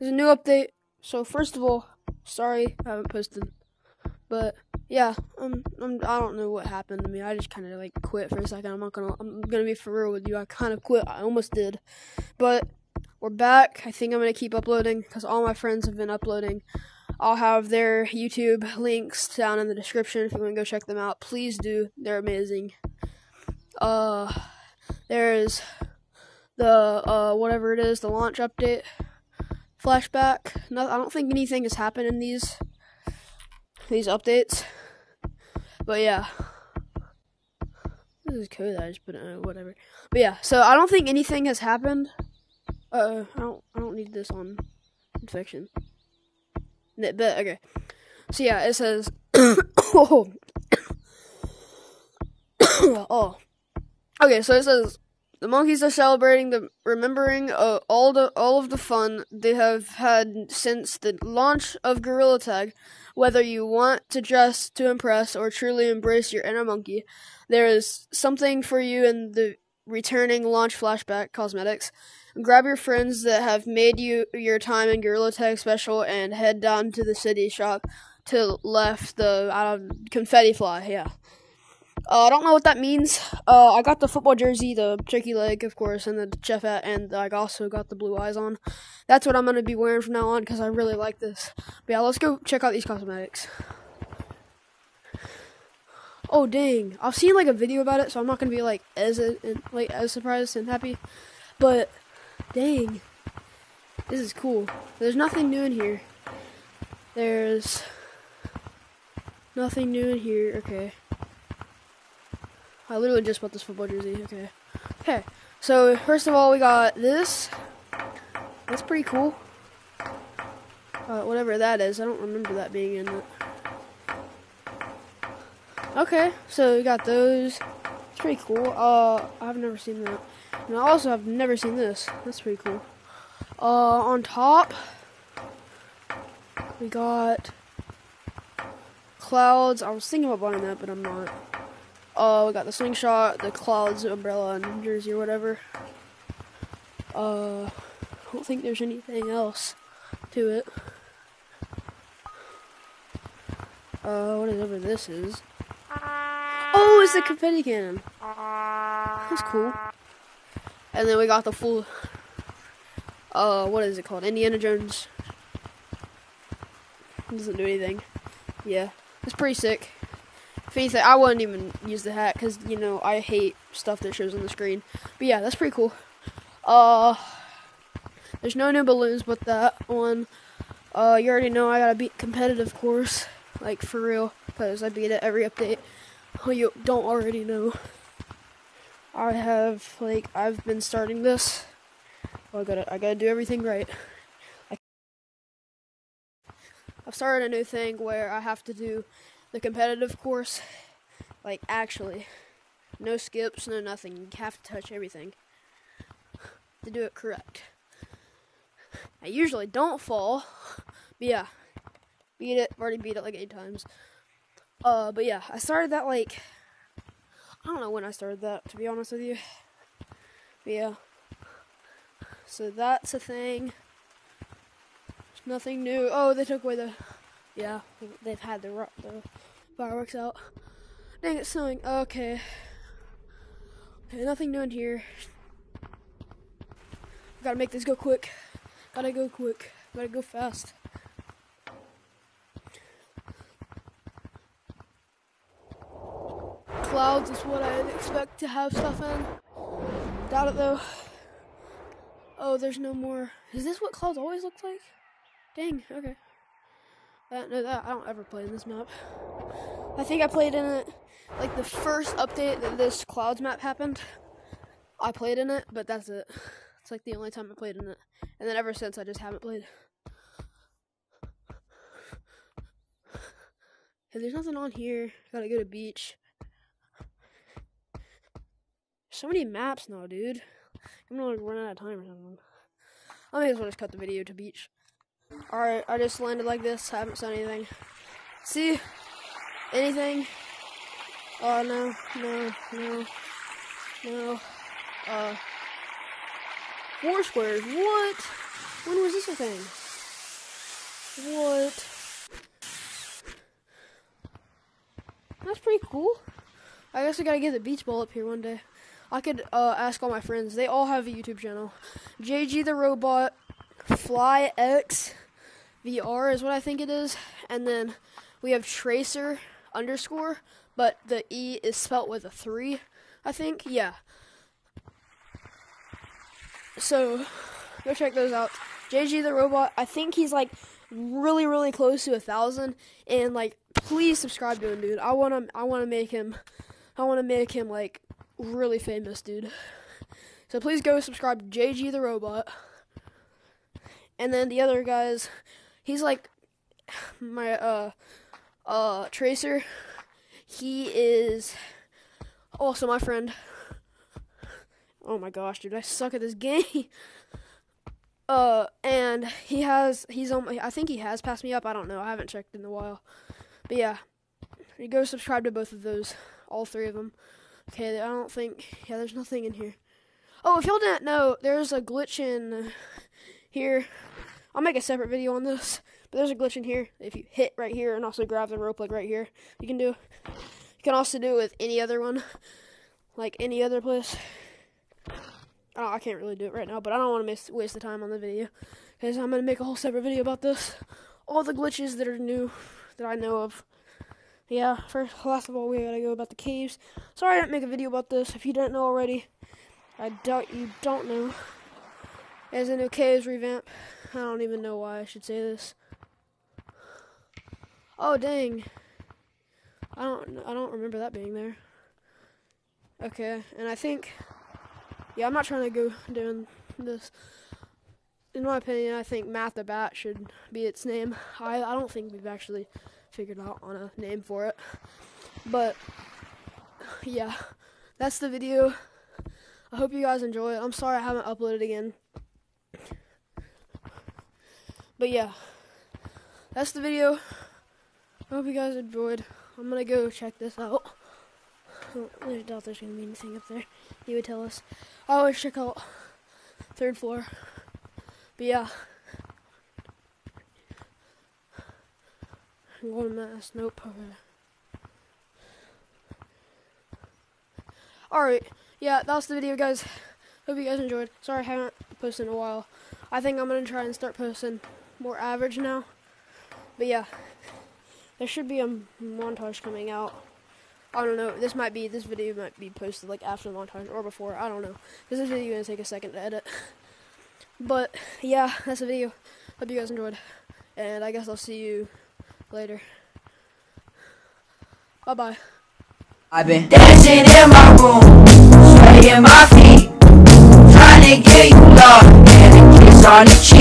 there's a new update. So first of all, sorry I haven't posted, but yeah, I don't know what happened to me. I just kind of like quit for a second. I'm gonna be for real with you. I kind of quit. I almost did, but we're back. I think I'm gonna keep uploading because all my friends have been uploading. I'll have their YouTube links down in the description if you want to go check them out. Please do. They're amazing. There's the whatever it is, the launch update, flashback. No, I don't think anything has happened in these updates. But yeah, this is code that I just put in, whatever. But yeah, so I don't think anything has happened. I don't need this on infection. But okay, so yeah, it says, oh, okay, so it says the monkeys are celebrating remembering all of the fun they have had since the launch of Gorilla Tag. Whether you want to dress to impress or truly embrace your inner monkey, there is something for you in the returning launch flashback cosmetics. Grab your friends that have made your time in Gorilla Tag special and head down to the city shop to left the confetti fly. Yeah. I don't know what that means. I got the football jersey, the turkey leg, of course, and the chef hat, and I also got the blue eyes on. That's what I'm going to be wearing from now on because I really like this. But yeah, let's go check out these cosmetics. Oh, dang. I've seen, like, a video about it, so I'm not going to be, like, as surprised and happy. But, dang. This is cool. There's nothing new in here. There's nothing new in here. Okay. I literally just bought this football jersey. Okay. So, first of all, we got this. That's pretty cool. Whatever that is. I don't remember that being in it. Okay. So, we got those. It's pretty cool. I've never seen that. And I also have never seen this. That's pretty cool. On top, we got clouds. I was thinking about buying that, but I'm not. We got the slingshot, the clouds, umbrella, and jersey or whatever. I don't think there's anything else to it. Whatever this is. Oh, it's the confetti cannon. That's cool. And then we got the full, what is it called? Indiana Jones. It doesn't do anything. Yeah, it's pretty sick. If anything, I wouldn't even use the hat because, you know, I hate stuff that shows on the screen. But yeah, that's pretty cool. There's no new balloons but that one. You already know I gotta beat competitive course, like for real, because I beat it every update. Oh, you don't already know. I've been starting this. I gotta do everything right. I've started a new thing where I have to do the competitive course, like actually, no skips, no nothing. You have to touch everything to do it correct. I usually don't fall, but yeah, beat it. I've already beat it like 8 times. But yeah, I started that I don't know when I started that, to be honest with you. But yeah, so that's a thing. There's nothing new. Oh, they took away they've had the fireworks out. Dang, it's snowing. Okay, nothing new in here. Gotta make this go quick. Gotta go fast. Clouds is what I'd expect to have stuff in. Doubt it though. Oh, there's no more. Is this what clouds always look like? Dang, okay. I don't ever play in this map. I think I played in it, like the first update that this clouds map happened. I played in it, but that's it. It's like the only time I played in it. And then ever since, I just haven't played. Hey, there's nothing on here. Gotta go to beach. So many maps now, dude. I'm gonna run out of time or something. I may as well just cut the video to beach. Alright, I just landed like this. I haven't said anything. See? Anything? Oh, no. 4 squares. What? When was this a thing? What? That's pretty cool. I guess I gotta get the beach ball up here one day. I could ask all my friends. They all have a YouTube channel. JG the Robot, Fly X VR is what I think it is. And then we have Tracer _, but the E is spelt with a 3, I think. Yeah. So go check those out. JG the Robot, I think he's like really, really close to 1,000. And like, please subscribe to him, dude. I wanna make him like really famous, dude. So please go subscribe to JG the Robot. And then the other guys, he's like my Tracer. He is also my friend. Oh my gosh, dude, I suck at this game. And I think he has passed me up. I don't know. I haven't checked in a while. But yeah, you go subscribe to both of those, all 3 of them. Okay, I don't think, yeah, there's nothing in here. Oh, if y'all didn't know, there's a glitch in here. I'll make a separate video on this, but there's a glitch in here. If you hit right here and also grab the rope like right here, you can also do it with any other one, like any other place. Oh, I can't really do it right now, but I don't want to waste the time on the video, because I'm going to make a whole separate video about this. All the glitches that are new, that I know of. Yeah, last of all, we gotta go about the caves. Sorry I didn't make a video about this. If you didn't know already, I doubt you don't know. There's a new caves revamp. I don't even know why I should say this. Oh dang! I don't remember that being there. Okay, and I think, yeah, I'm not trying to go doing this. In my opinion, I think Matt the Bat should be its name. I don't think we've actually figured out on a name for it. But yeah, that's the video. I hope you guys enjoy it. I'm sorry I haven't uploaded again. But yeah, that's the video. I hope you guys enjoyed. I'm gonna go check this out. I doubt there's gonna be anything up there. He would tell us. I always check out 3rd floor. But yeah. Golden mask, nope. Alright, yeah, that was the video, guys. Hope you guys enjoyed. Sorry I haven't posted in a while. I think I'm going to try and start posting more average now. But yeah, there should be a montage coming out. I don't know, this video might be posted like after the montage or before, I don't know. Because this video is going to take a second to edit. But yeah, that's the video. Hope you guys enjoyed. And I guess I'll see you later. Bye-bye. I've been dancing in my room, swaying my feet, trying to get you love and a kiss on the cheek.